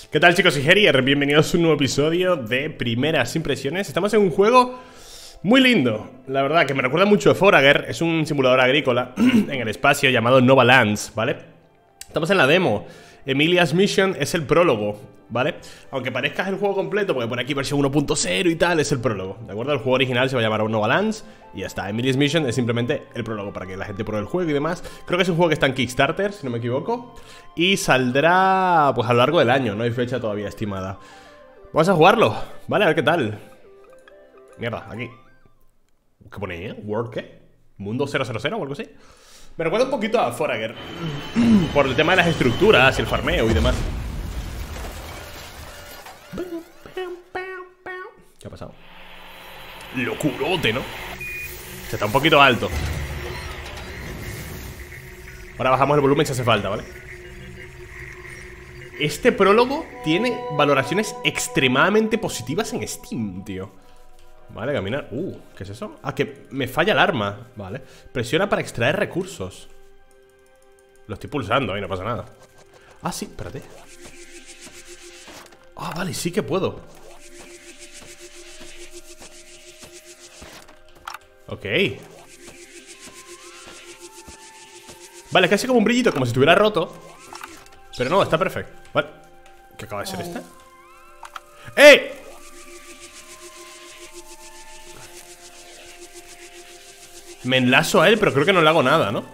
¿Qué tal, chicos? Soy Herier, bienvenidos a un nuevo episodio de Primeras Impresiones. Estamos en un juego muy lindo, la verdad, que me recuerda mucho a Forager. Es un simulador agrícola en el espacio llamado Nova Lands, ¿vale? Estamos en la demo. Emilia's Mission es el prólogo, ¿vale? Aunque parezca el juego completo, porque por aquí versión 1.0 y tal, es el prólogo, ¿de acuerdo? El juego original se va a llamar Nova Lands y ya está. Emilia's Mission es simplemente el prólogo para que la gente pruebe el juego y demás. Creo que es un juego que está en Kickstarter, si no me equivoco, y saldrá pues a lo largo del año, no hay fecha todavía estimada. Vamos a jugarlo, ¿vale? A ver qué tal. Mierda, aquí ¿qué pone ahí, eh? ¿World qué? ¿Mundo 000 o algo así? Me recuerda un poquito a Forager por el tema de las estructuras y el farmeo y demás. ¿Qué ha pasado? Locurote, ¿no? Se está un poquito alto. Ahora bajamos el volumen si hace falta, ¿vale? Este prólogo tiene valoraciones extremadamente positivas en Steam, tío. Vale, caminar. ¿Qué es eso? Ah, que me falla el arma. Vale. Presiona para extraer recursos. Lo estoy pulsando, ahí no pasa nada. Ah, sí, espérate. Ah, vale, sí que puedo. Ok. Vale, es casi como un brillito, como si estuviera roto. Pero no, está perfecto. Vale. ¿Qué acaba de ser este? ¡Ey! Me enlazo a él, pero creo que no le hago nada, ¿no?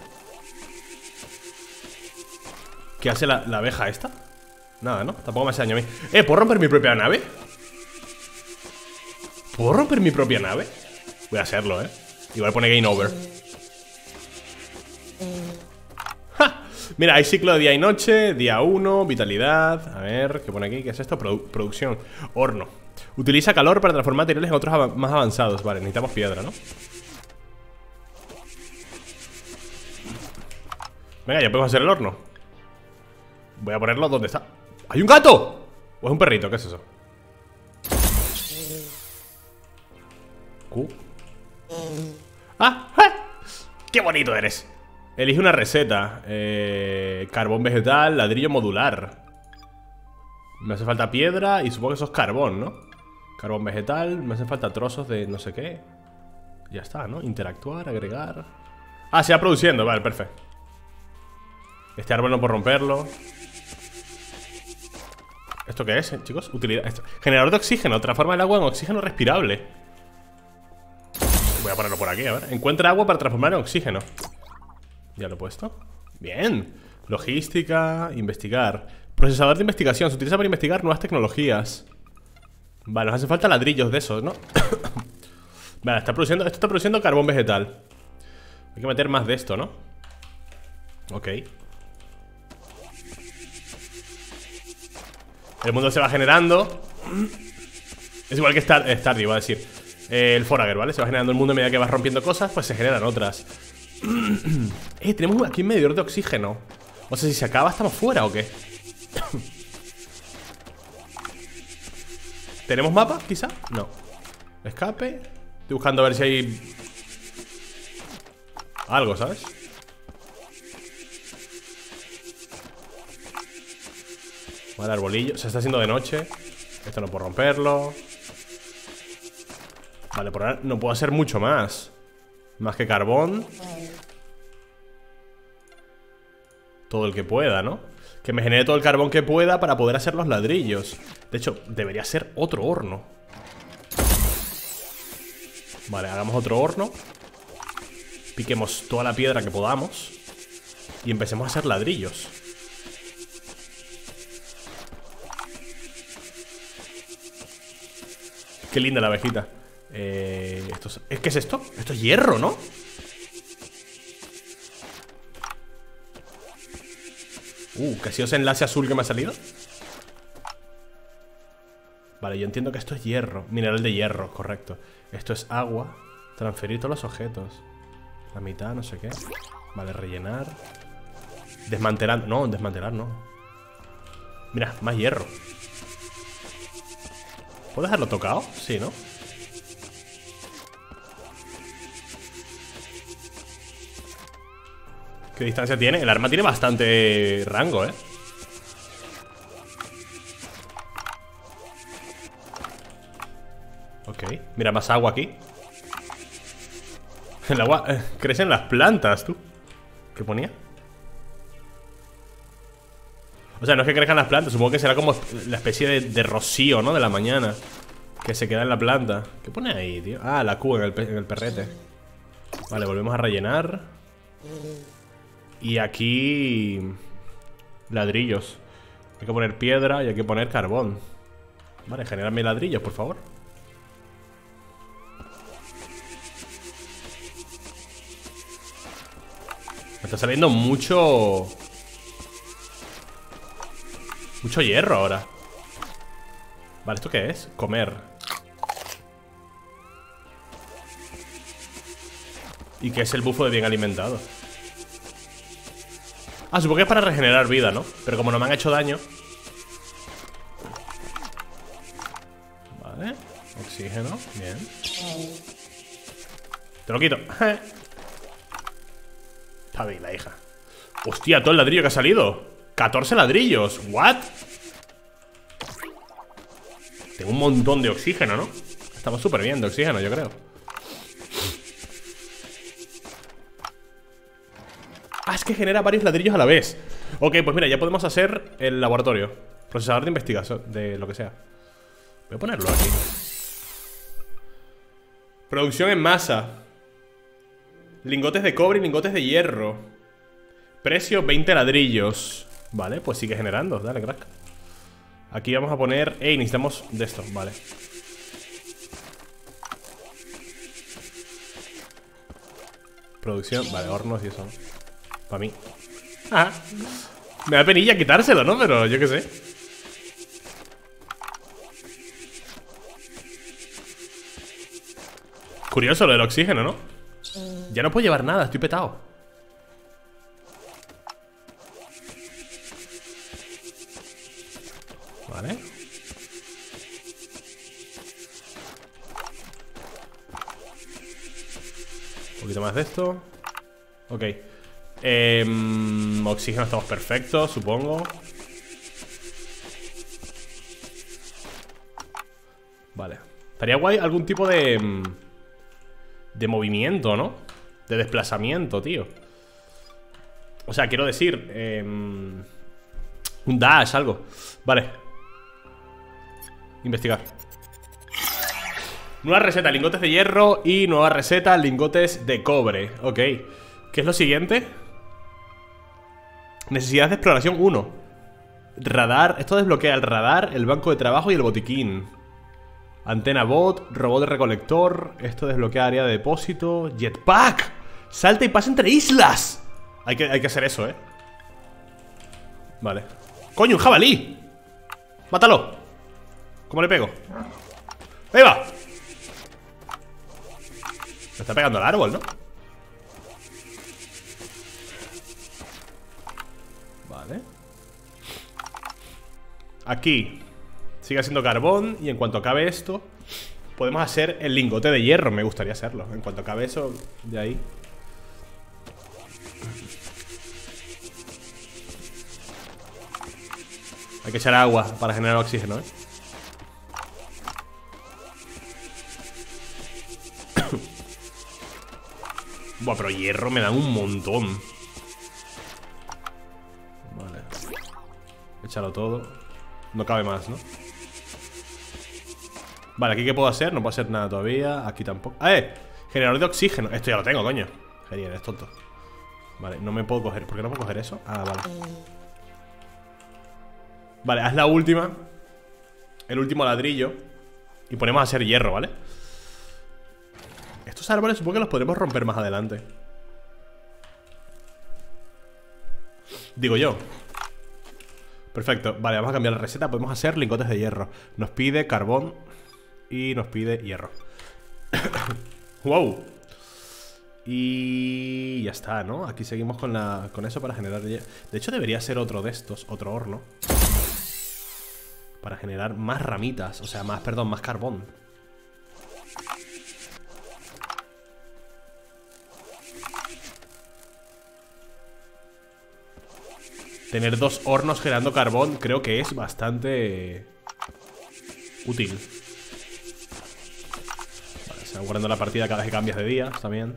¿Qué hace la abeja esta? Nada, ¿no? Tampoco me hace daño a mí. ¿Puedo romper mi propia nave? ¿Puedo romper mi propia nave? Voy a hacerlo, Igual pone game over. ¡Ja! Mira, hay ciclo de día y noche. Día 1, vitalidad. A ver, ¿qué pone aquí? ¿Qué es esto? Producción. Horno. Utiliza calor para transformar materiales en otros más avanzados. Vale, necesitamos piedra, ¿no? Venga, ya podemos hacer el horno. Voy a ponerlo donde está. ¡Hay un gato! ¿O es un perrito? ¿Qué es eso? ¡Ah! ¡Qué bonito eres! Elige una receta. Carbón vegetal, ladrillo modular. Me hace falta piedra y supongo que eso es carbón, ¿no? Carbón vegetal, me hace falta trozos de no sé qué. Ya está, ¿no? Interactuar, agregar. Ah, se va produciendo, vale, perfecto. Este árbol no puedo romperlo. ¿Esto qué es, chicos? Utilidad. Generador de oxígeno. Transforma el agua en oxígeno respirable. Voy a ponerlo por aquí, a ver. Encuentra agua para transformar en oxígeno. Ya lo he puesto. Bien. Logística. Investigar. Procesador de investigación. Se utiliza para investigar nuevas tecnologías. Vale, nos hace falta ladrillos de esos, ¿no? Vale, esto está produciendo carbón vegetal. Hay que meter más de esto, ¿no? Ok. El mundo se va generando. Es igual que Stardew, iba a decir. El Forager, ¿vale? Se va generando el mundo a medida que vas rompiendo cosas, pues se generan otras. Tenemos aquí un medidor de oxígeno. O sea, si se acaba, ¿estamos fuera o qué? ¿Tenemos mapa, quizá? No. Escape. Estoy buscando a ver si hay algo, ¿sabes? Vale, arbolillo. Se está haciendo de noche. Esto no puedo romperlo. Vale, por ahora no puedo hacer mucho más. Más que carbón. Todo el que pueda, ¿no? Que me genere todo el carbón que pueda para poder hacer los ladrillos. De hecho, debería ser otro horno. Vale, hagamos otro horno. Piquemos toda la piedra que podamos y empecemos a hacer ladrillos. Qué linda la abejita. ¿Qué es esto? Esto es hierro, ¿no? ¿Qué ha sido ese enlace azul que me ha salido? Vale, yo entiendo que esto es hierro. Mineral de hierro, correcto. Esto es agua. Transferir todos los objetos. La mitad, no sé qué. Vale, rellenar. Desmantelar. No, desmantelar no. Mira, más hierro. ¿Puedo dejarlo tocado? Sí, ¿no? ¿Qué distancia tiene? El arma tiene bastante rango, Mira, más agua aquí. El agua crecen las plantas, tú. ¿Qué ponía? O sea, no es que crezcan las plantas. Supongo que será como la especie de rocío, ¿no? De la mañana, que se queda en la planta. ¿Qué pone ahí, tío? Ah, la Q en el perrete. Vale, volvemos a rellenar. Y aquí ladrillos. Hay que poner piedra y hay que poner carbón. Vale, generadme ladrillos, por favor. Me está saliendo mucho hierro ahora. Vale, ¿esto qué es? Comer. ¿Y qué es el bufo de bien alimentado? Ah, supongo que es para regenerar vida, ¿no? Pero como no me han hecho daño. Vale, oxígeno, bien. Te lo quito. Está bien la hija. Hostia, todo el ladrillo que ha salido. 14 ladrillos, ¿what? Tengo un montón de oxígeno, ¿no? Estamos súper bien de oxígeno, yo creo. Ah, es que genera varios ladrillos a la vez. Ok, pues mira, ya podemos hacer el laboratorio. Procesador de investigación, de lo que sea. Voy a ponerlo aquí. Producción en masa. Lingotes de cobre y lingotes de hierro. Precio 20 ladrillos. Vale, pues sigue generando, dale, crack. Aquí vamos a poner... necesitamos de esto, vale. Producción, vale, hornos y eso, ¿no? Para mí. Ah, me da penilla quitárselo, ¿no? Pero yo qué sé. Curioso lo del oxígeno, ¿no? Ya no puedo llevar nada, estoy petado. Vale. Un poquito más de esto. Ok. Oxígeno estamos perfectos, supongo. Vale. Estaría guay algún tipo de movimiento, ¿no? De desplazamiento, tío. O sea, quiero decir un dash, algo. Vale. Investigar. Nueva receta, lingotes de hierro. Y nueva receta, lingotes de cobre. Ok. ¿Qué es lo siguiente? Necesidad de exploración 1. Radar. Esto desbloquea el radar, el banco de trabajo y el botiquín. Antena bot, robot de recolector. Esto desbloquea área de depósito. Jetpack. Salta y pasa entre islas. Hay que hacer eso, ¿eh? Vale. ¡Coño, un jabalí! ¡Mátalo! ¿Cómo le pego? ¡Ahí va! Me está pegando al árbol, ¿no? Vale. Aquí sigue siendo carbón. Y en cuanto acabe esto, podemos hacer el lingote de hierro. Me gustaría hacerlo. En cuanto acabe eso, de ahí. Hay que echar agua para generar oxígeno, ¿eh? Buah, pero hierro me dan un montón. Vale. Échalo todo. No cabe más, ¿no? Vale, ¿aquí qué puedo hacer? No puedo hacer nada todavía. Aquí tampoco. ¡Eh! Generador de oxígeno. Esto ya lo tengo, coño. Genial, es tonto. Vale, no me puedo coger. ¿Por qué no puedo coger eso? Ah, vale. Vale, haz la última. El último ladrillo. Y ponemos a hacer hierro, ¿vale? Estos árboles supongo que los podremos romper más adelante. Digo yo. Perfecto, vale, vamos a cambiar la receta. Podemos hacer lingotes de hierro. Nos pide carbón y nos pide hierro. Wow. Y ya está, ¿no? Aquí seguimos con eso para generar hierro. De hecho debería ser otro de estos, otro horno, para generar más ramitas. O sea, más carbón. Tener dos hornos generando carbón creo que es bastante útil. Se va guardando la partida cada vez que cambias de día también.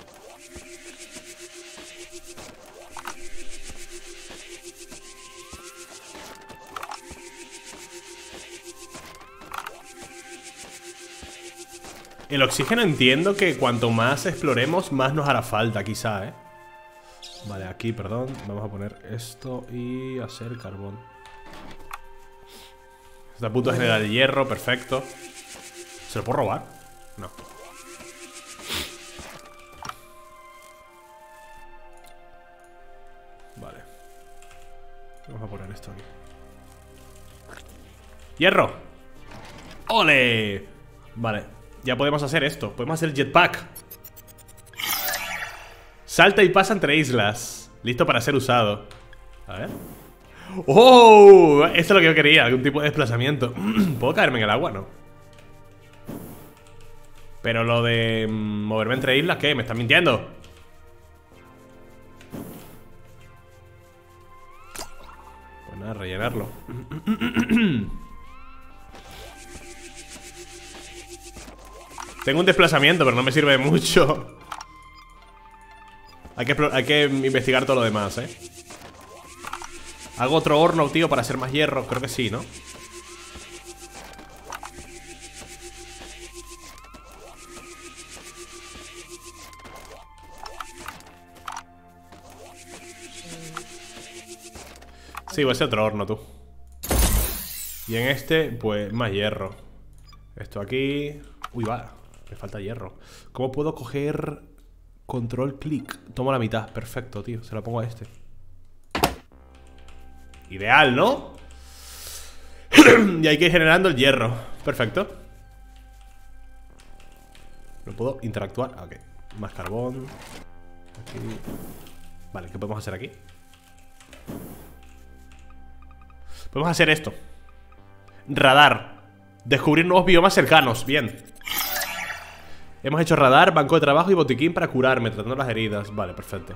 El oxígeno entiendo que cuanto más exploremos, más nos hará falta, quizá, ¿eh? Vale, aquí, perdón. Vamos a poner esto y hacer carbón. Está a punto de generar el hierro, perfecto. ¿Se lo puedo robar? No. Vale. Vamos a poner esto aquí. ¡Hierro! ¡Ole! Vale, ya podemos hacer esto. Podemos hacer jetpack. Salta y pasa entre islas. Listo para ser usado. A ver. ¡Oh! Esto es lo que yo quería, algún tipo de desplazamiento. ¿Puedo caerme en el agua? No. Pero lo de moverme entre islas, ¿qué? ¿Me están mintiendo? Pues nada, rellenarlo. Tengo un desplazamiento, pero no me sirve de mucho. Hay que investigar todo lo demás, ¿eh? ¿Hago otro horno, tío, para hacer más hierro? Creo que sí, ¿no? Sí, voy a hacer otro horno, tú. Y en este, pues, más hierro. Esto aquí... Uy, va, me falta hierro. ¿Cómo puedo coger control clic? Tomo la mitad, perfecto, tío. Se la pongo a este. Ideal, ¿no? Y hay que ir generando el hierro. Perfecto. No puedo interactuar. Ok, más carbón. Aquí. Vale, ¿qué podemos hacer aquí? Podemos hacer esto. Radar. Descubrir nuevos biomas cercanos. Bien. Hemos hecho radar, banco de trabajo y botiquín para curarme, tratando las heridas. Vale, perfecto.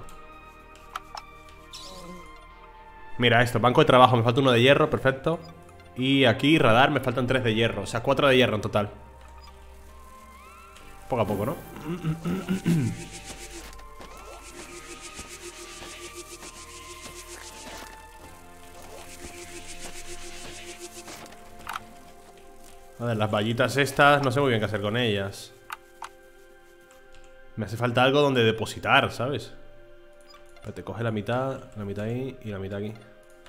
Mira esto, banco de trabajo, me falta uno de hierro, perfecto. Y aquí radar, me faltan 3 de hierro. O sea, 4 de hierro en total. Poco a poco, ¿no? A ver, las vallitas estas, no sé muy bien qué hacer con ellas. Me hace falta algo donde depositar, ¿sabes? Te coge la mitad ahí y la mitad aquí.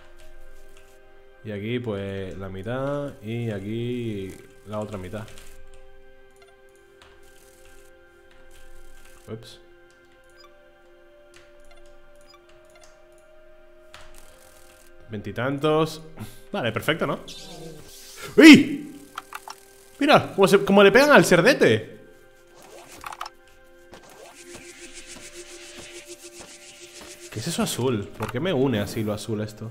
Y aquí, pues, la mitad y aquí la otra mitad. Ups. Veintitantos. Vale, perfecto, ¿no? ¡Uy! Mira, como le pegan al cerdete. ¿Qué es eso azul? ¿Por qué me une así lo azul esto?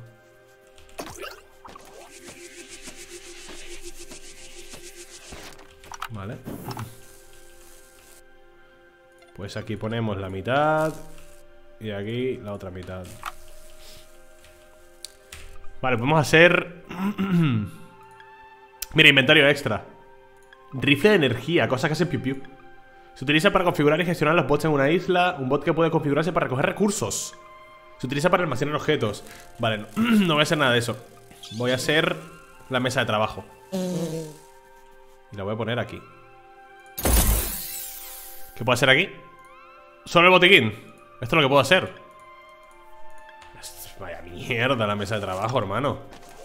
Vale. Pues aquí ponemos la mitad. Y aquí la otra mitad. Vale, podemos hacer... Mira, inventario extra. Rifle de energía, cosa que hace piu piu. Se utiliza para configurar y gestionar los bots en una isla. Un bot que puede configurarse para recoger recursos. Se utiliza para almacenar objetos. Vale, no voy a hacer nada de eso. Voy a hacer la mesa de trabajo. Y la voy a poner aquí. ¿Qué puedo hacer aquí? Solo el botiquín. Esto es lo que puedo hacer. Vaya mierda la mesa de trabajo, hermano.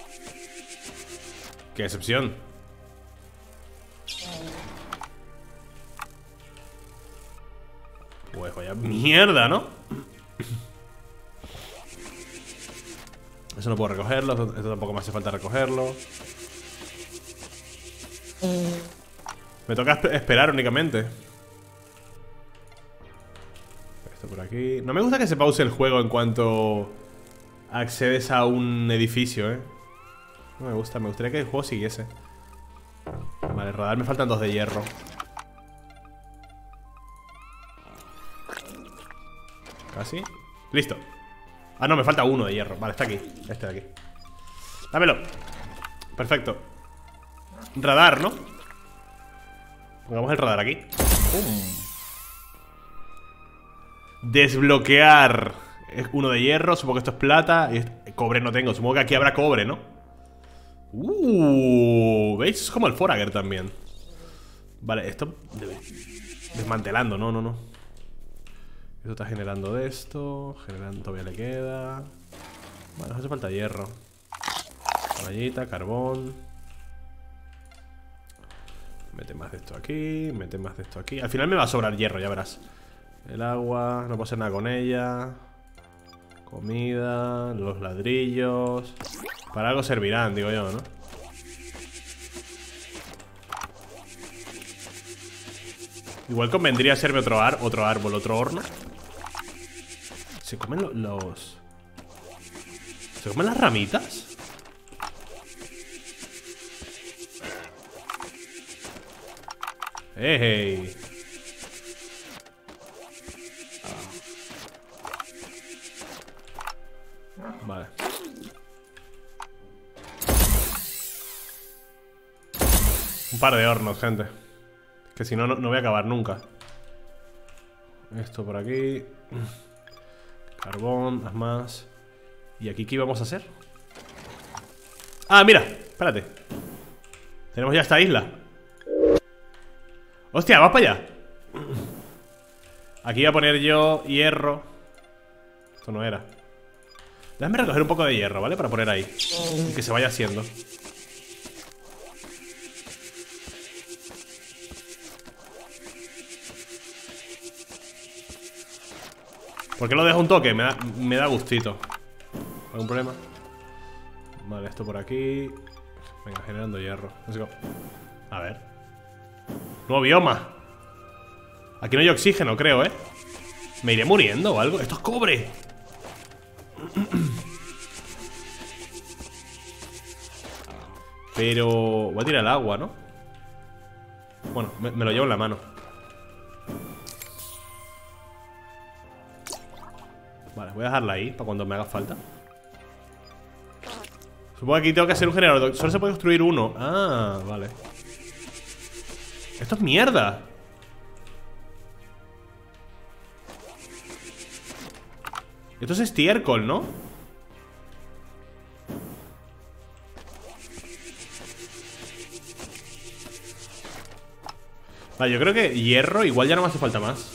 Qué excepción. Pues vaya mierda, ¿no? Eso no puedo recogerlo. Esto tampoco me hace falta recogerlo. Me toca esperar únicamente. Esto por aquí. No me gusta que se pause el juego en cuanto accedes a un edificio, No me gusta, me gustaría que el juego siguiese. Vale, radar, me faltan 2 de hierro. Casi. Listo. Ah, no, me falta 1 de hierro. Vale, está aquí. Este de aquí. Dámelo. Perfecto. Radar, ¿no? Pongamos el radar aquí. Desbloquear. Es uno de hierro, supongo que esto es plata. Cobre no tengo, supongo que aquí habrá cobre, ¿no? ¿Veis? Es como el Forager también. Vale, esto desmantelando, no. Esto está generando de esto. Generando, todavía le queda. Vale, nos hace falta hierro. Mallita, carbón. Mete más de esto aquí. Mete más de esto aquí. Al final me va a sobrar hierro, ya verás. El agua, no puedo hacer nada con ella. Comida, los ladrillos. Para algo servirán, digo yo, ¿no? Igual convendría hacerme otro árbol, otro horno. ¿Se comen los... ¿Se comen las ramitas? ¡Hey! Vale. Un par de hornos, gente. Que si no, no voy a acabar nunca. Esto por aquí. Carbón, haz más. ¿Y aquí qué íbamos a hacer? Ah, mira, espérate. Tenemos ya esta isla. Hostia, vas para allá. Aquí voy a poner yo hierro. Esto no era. Déjame recoger un poco de hierro, ¿vale? Para poner ahí. Y que se vaya haciendo. ¿Por qué lo dejo un toque? Me da gustito. ¿Algún problema? Vale, esto por aquí. Venga, generando hierro. Let's go. A ver. Nuevo bioma. Aquí no hay oxígeno, creo, ¿eh? Me iré muriendo o algo. Esto es cobre. Pero... voy a tirar el agua, ¿no? Bueno, me lo llevo en la mano. Vale, voy a dejarla ahí para cuando me haga falta. Supongo que aquí tengo que hacer un generador. Solo se puede construir uno. Ah, vale. Esto es mierda. Esto es estiércol, ¿no? Vale, yo creo que hierro igual ya no me hace falta más.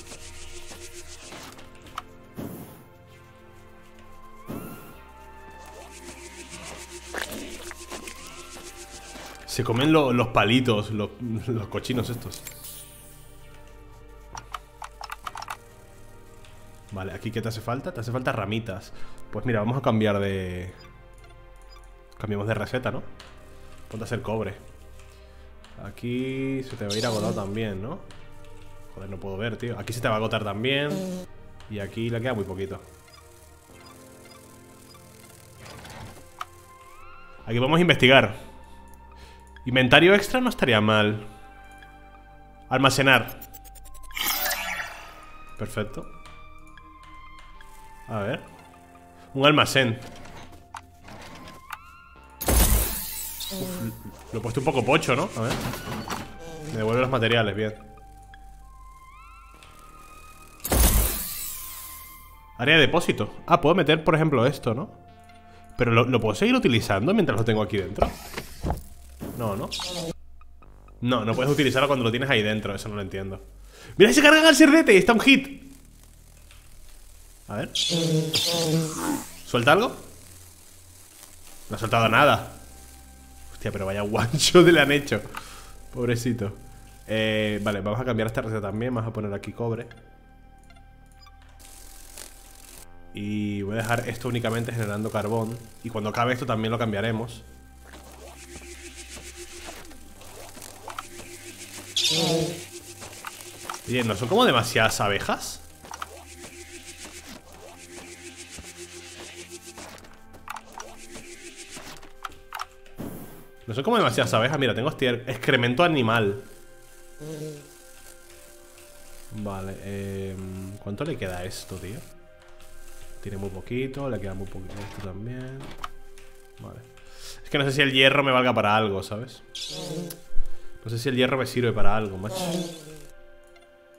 Se comen los palitos, los cochinos estos. Vale, ¿aquí qué te hace falta? Te hace falta ramitas. Pues mira, vamos a cambiar de... Cambiamos de receta, ¿no? Ponte a hacer cobre. Aquí se te va a ir agotado también, ¿no? Joder, no puedo ver, tío. Aquí se te va a agotar también. Y aquí le queda muy poquito. Aquí vamos a investigar. Inventario extra no estaría mal. Almacenar. Perfecto. A ver. Un almacén. Uf, lo he puesto un poco pocho, ¿no? A ver. Me devuelve los materiales, bien. Área de depósito. Ah, puedo meter, por ejemplo, esto, ¿no? Pero ¿lo puedo seguir utilizando mientras lo tengo aquí dentro? No, ¿no? No, no puedes utilizarlo cuando lo tienes ahí dentro. Eso no lo entiendo. ¡Mira, se carga el cerdete! Está un hit. A ver. ¿Suelta algo? No ha soltado nada. Hostia, pero vaya guancho le han hecho. Pobrecito. Vale, vamos a cambiar esta receta también. Vamos a poner aquí cobre. Y voy a dejar esto únicamente generando carbón. Y cuando acabe esto también lo cambiaremos. Oye, ¿no son como demasiadas abejas? No son como demasiadas abejas. Mira, tengo excremento animal. Vale, ¿cuánto le queda a esto, tío? Tiene muy poquito, le queda muy poquito a esto también. Vale. Es que no sé si el hierro me valga para algo, ¿sabes? No sé si el hierro me sirve para algo, macho.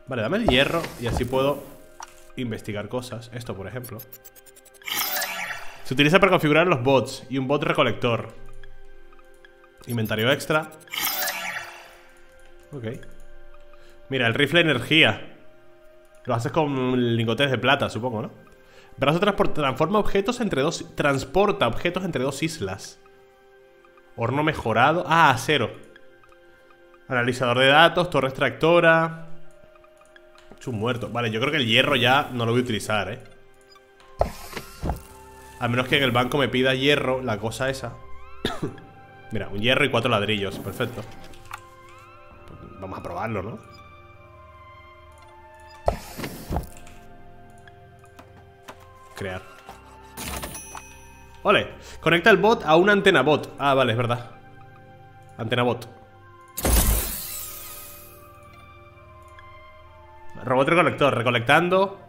Vale, dame el hierro y así puedo investigar cosas. Esto, por ejemplo. Se utiliza para configurar los bots y un bot recolector. Inventario extra. Ok. Mira, el rifle de energía. Lo haces con lingotes de plata, supongo, ¿no? Brazo transforma objetos entre dos... Transporta objetos entre dos islas. Horno mejorado. Ah, acero. Analizador de datos, torre extractora. Un muerto. Vale, yo creo que el hierro ya no lo voy a utilizar, ¿eh? A menos que en el banco me pida hierro, la cosa esa. Mira, un hierro y 4 ladrillos. Perfecto. Vamos a probarlo, ¿no? Crear. ¡Ole! Conecta el bot a una antena bot. Ah, vale, es verdad. Antena bot. Robot recolector. Recolectando.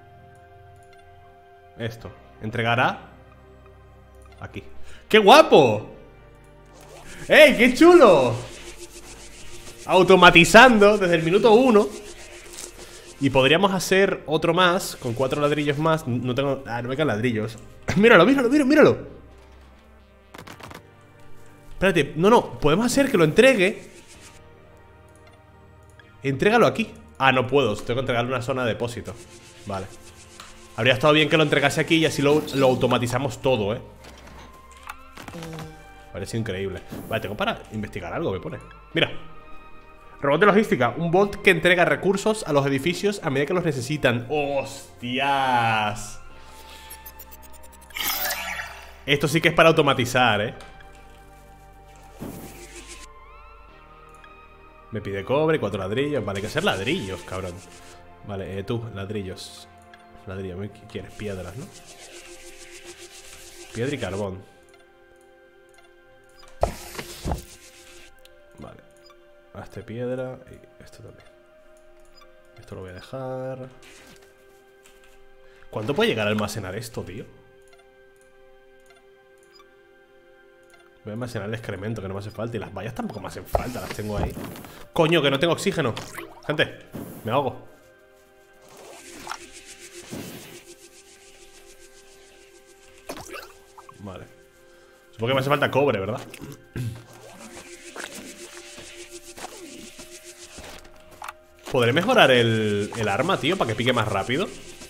Esto. Entregará. Aquí. ¡Qué guapo! ¡Ey, qué chulo! Automatizando desde el minuto 1. Y podríamos hacer otro más con 4 ladrillos más. No tengo... Ah, no me quedan ladrillos. Míralo, míralo, míralo, míralo. Espérate, no, podemos hacer que lo entregue. Entrégalo aquí. Ah, no puedo, tengo que entregarle una zona de depósito. Vale. Habría estado bien que lo entregase aquí y así lo automatizamos todo, Parece increíble. Vale, tengo para investigar algo, me pone. Mira. Robot de logística, un bot que entrega recursos a los edificios a medida que los necesitan. ¡Hostias! Esto sí que es para automatizar, Me pide cobre, 4 ladrillos. Vale, hay que hacer ladrillos, cabrón. Vale, tú, ladrillos. Ladrillo, ¿qué quieres? Piedras, ¿no? Piedra y carbón. Vale. Hazte piedra y esto también. Esto lo voy a dejar. ¿Cuánto puede llegar a almacenar esto, tío? Voy a almacenar el excremento, que no me hace falta. Y las vallas tampoco me hacen falta, las tengo ahí. Coño, que no tengo oxígeno. Gente, me ahogo. Vale. Supongo que me hace falta cobre, ¿verdad? ¿Podré mejorar el arma, tío? Para que pique más rápido.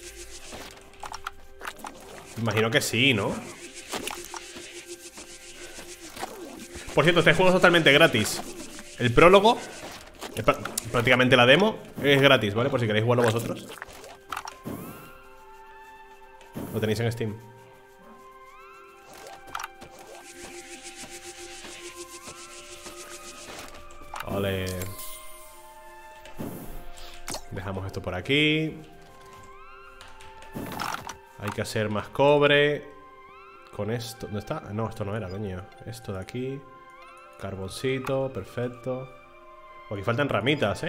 Imagino que sí, ¿no? Por cierto, este juego es totalmente gratis. El prólogo, prácticamente la demo, es gratis, ¿vale? Por si queréis jugarlo vosotros. Lo tenéis en Steam. Vale. Dejamos esto por aquí. Hay que hacer más cobre. Con esto, ¿dónde está? No, esto no era, coño. Esto de aquí. Carboncito, perfecto. Aquí faltan ramitas,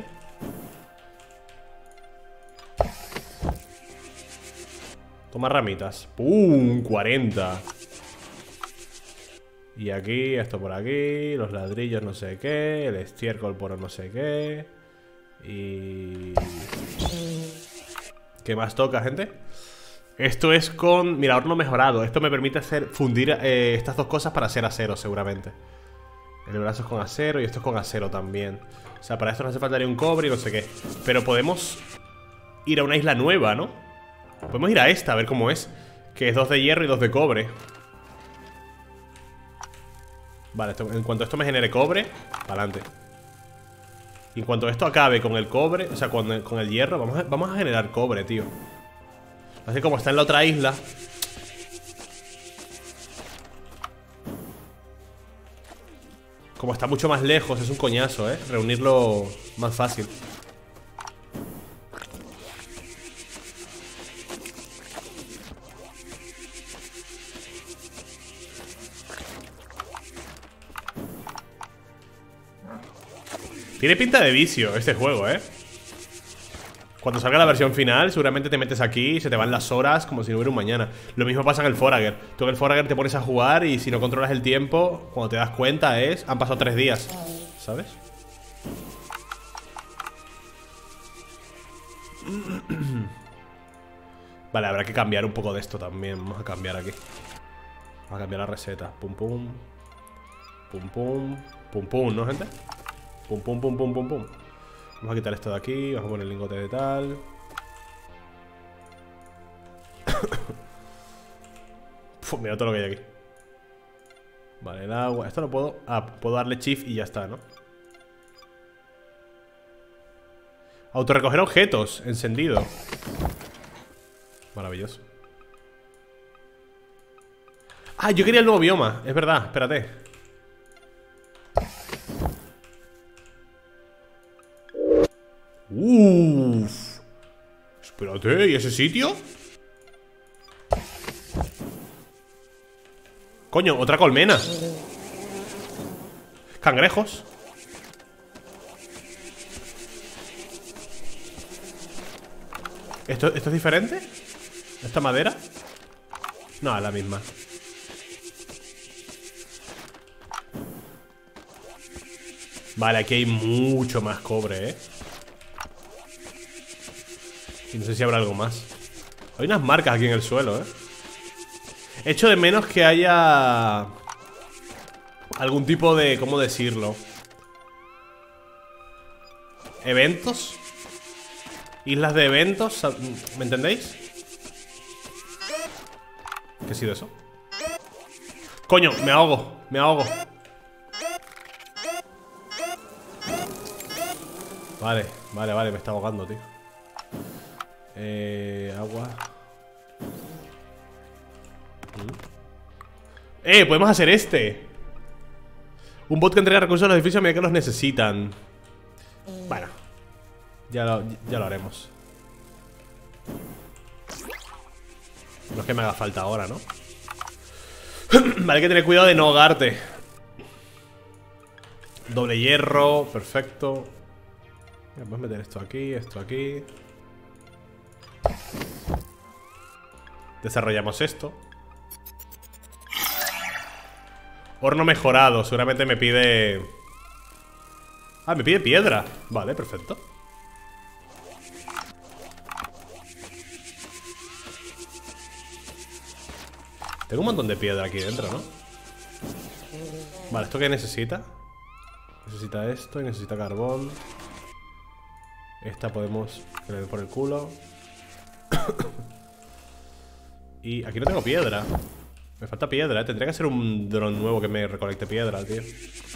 Toma ramitas. ¡Pum! 40. Y aquí, esto por aquí. Los ladrillos no sé qué. El estiércol por no sé qué. Y... ¿qué más toca, gente? Esto es con... mira, horno mejorado. Esto me permite fundir estas dos cosas para hacer acero, seguramente. El brazo es con acero y esto es con acero también. O sea, para esto nos hace falta un cobre y no sé qué. Pero podemos ir a una isla nueva, ¿no? Podemos ir a esta, a ver cómo es. Que es 2 de hierro y 2 de cobre. Vale, en cuanto esto me genere cobre, para adelante. Y en cuanto esto acabe con el cobre, o sea, con el hierro, vamos a generar cobre, tío. Así como está en la otra isla. Como está mucho más lejos, es un coñazo, reunirlo más fácil. Tiene pinta de vicio este juego, Cuando salga la versión final, seguramente te metes aquí y se te van las horas como si no hubiera un mañana. Lo mismo pasa en el Forager. Tú en el Forager te pones a jugar y si no controlas el tiempo, cuando te das cuenta han pasado 3 días, ¿sabes? Vale, habrá que cambiar un poco de esto también. Vamos a cambiar aquí. Vamos a cambiar la receta. Pum, pum. Pum, pum. Pum, pum, ¿no, gente? Pum, pum, pum, pum, pum, pum. Vamos a quitar esto de aquí. Vamos a poner el lingote de tal. Uf, mira todo lo que hay aquí. Vale, el agua. Esto no puedo... Ah, puedo darle shift y ya está, ¿no? Autorrecoger objetos. Encendido. Maravilloso. Ah, yo quería el nuevo bioma. Es verdad, espérate. Uff. Espérate, ¿y ese sitio? Coño, otra colmena. Cangrejos. ¿Esto es diferente? ¿Esta madera? No, es la misma. Vale, aquí hay mucho más cobre, ¿eh? Y no sé si habrá algo más. Hay unas marcas aquí en el suelo, ¿eh? Echo de menos que haya algún tipo de... ¿Cómo decirlo? ¿Eventos? Islas de eventos, ¿me entendéis? ¿Qué ha sido eso? Coño, me ahogo, me ahogo. Vale, vale, me está ahogando, tío. Agua. Podemos hacer este. Un bot que entrega recursos a los edificios a medida que los necesitan. Bueno, ya lo haremos. No es que me haga falta ahora, ¿no? Vale, hay que tener cuidado de no ahogarte. Doble hierro, perfecto. Vamos a meter esto aquí, esto aquí. Desarrollamos esto. Horno mejorado, seguramente me pide... Ah, me pide piedra. Vale, perfecto. Tengo un montón de piedra aquí dentro, ¿no? Vale, ¿esto qué necesita? Necesita esto y necesita carbón. Esta podemos... que le den por el culo. Y aquí no tengo piedra. Me falta piedra, ¿eh? Tendría que ser un dron nuevo que me recolecte piedra, tío.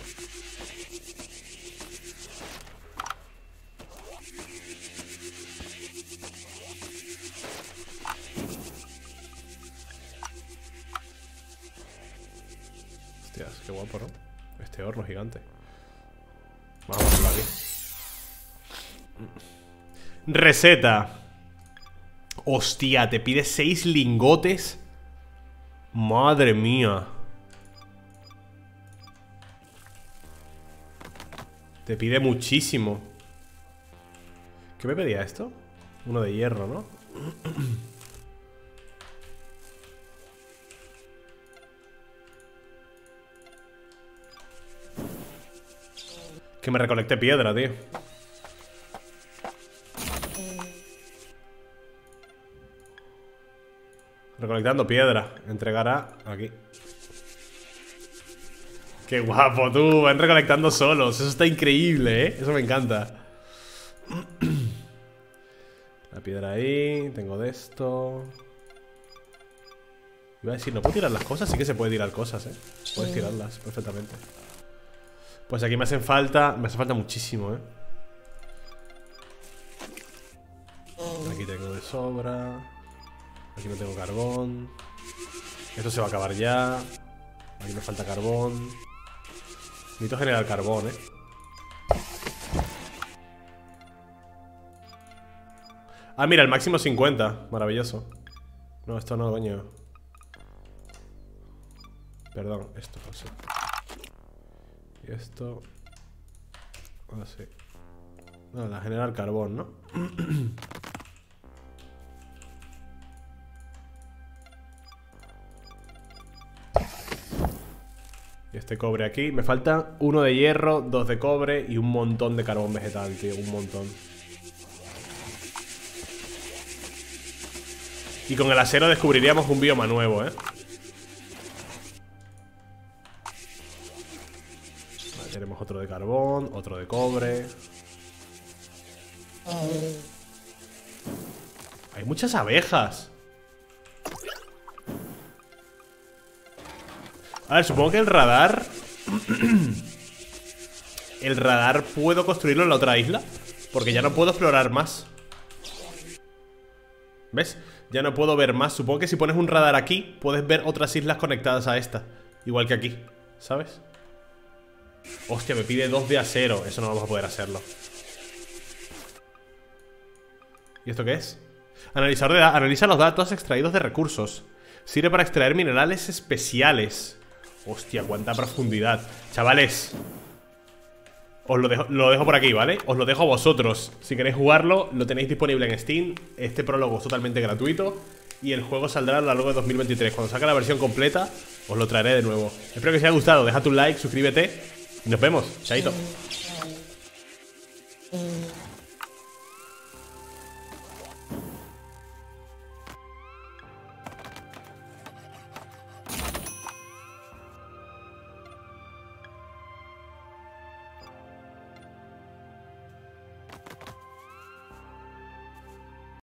Hostias, qué guapo, ¿no? Este horno gigante. Vamos a ponerlo aquí. Receta. Hostia, te pide 6 lingotes. Madre mía. Te pide muchísimo. ¿Qué me pedía esto? Uno de hierro, ¿no? Que me recolecte piedra, tío. Recolectando piedra. Entregará aquí. Qué guapo, tú. Van recolectando solos. Eso está increíble, ¿eh? Eso me encanta. La piedra ahí. Tengo de esto. Iba a decir, ¿no puedo tirar las cosas? Sí que se puede tirar cosas, ¿eh? Puedes tirarlas perfectamente. Pues aquí me hacen falta. Me hace falta muchísimo, ¿eh? Aquí tengo de sobra. Aquí no tengo carbón. Esto se va a acabar ya. Aquí me falta carbón. Necesito generar carbón, ¿eh? Ah, mira, el máximo 50. Maravilloso. No, esto no, coño. Perdón, esto, así. Y esto. Así. No, la generar carbón, ¿no? Y este cobre aquí. Me falta 1 de hierro, 2 de cobre y un montón de carbón vegetal, tío. Un montón. Y con el acero descubriríamos un bioma nuevo, ¿eh? Vale, tenemos otro de carbón, otro de cobre. Hay muchas abejas. A ver, supongo que el radar... El radar puedo construirlo en la otra isla, porque ya no puedo explorar más. ¿Ves? Ya no puedo ver más. Supongo que si pones un radar aquí, puedes ver otras islas conectadas a esta. Igual que aquí, ¿sabes? Hostia, me pide 2 de acero. Eso no vamos a poder hacerlo. ¿Y esto qué es? Analizador de analiza los datos extraídos de recursos. Sirve para extraer minerales especiales. Hostia, cuánta profundidad. Chavales, os lo dejo por aquí, ¿vale? Os lo dejo a vosotros. Si queréis jugarlo, lo tenéis disponible en Steam. Este prólogo es totalmente gratuito y el juego saldrá a lo largo de 2023. Cuando saque la versión completa, os lo traeré de nuevo. Espero que os haya gustado. Déjate un like, suscríbete y nos vemos. Chaito.